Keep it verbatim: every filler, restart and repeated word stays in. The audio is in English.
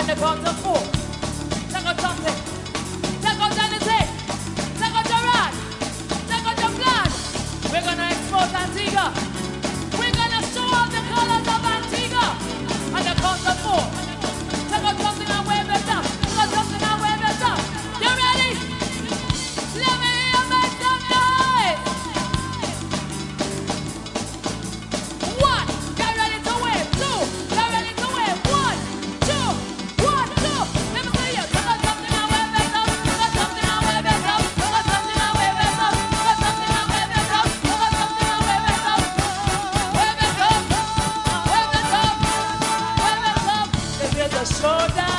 On the count of four. Check out something. Check out anything. Check out your rod. Check out your blood. We're gonna export Antigua. We're gonna show all the colors of Antigua. On the count of four. Check out something and wave it up. Check out something and wave it up. You ready? Let me hear you make some noise. One. Get ready to wave. Two. Get ready to wave. One. Two. One. Two. Let me see you. Check out something and wave it up. Check out something and wave it up. Check out something and wave it up. Check out something and wave it up. Check out something and wave it up. Wave it up. Wave it up. Wave it up. This is a showdown.